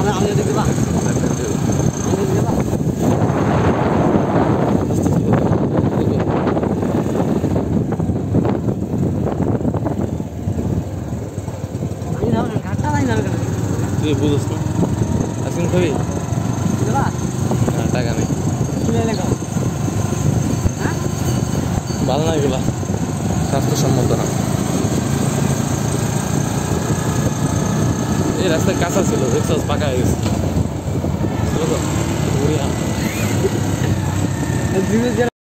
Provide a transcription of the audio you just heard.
আমি দেখতে পা আমি দেখতে পা আমি না ঘাটটা নাই না তুই বুঝছ না আসিন খাবি দেবা না টাকা নেই কিনে নে খাও হ্যাঁ ভালো না এগুলা স্বাস্থ্যসম্মত না এই রাস্তা কাঁচা ছিল দেখছস পাকা হয়ে গেছে চলো তো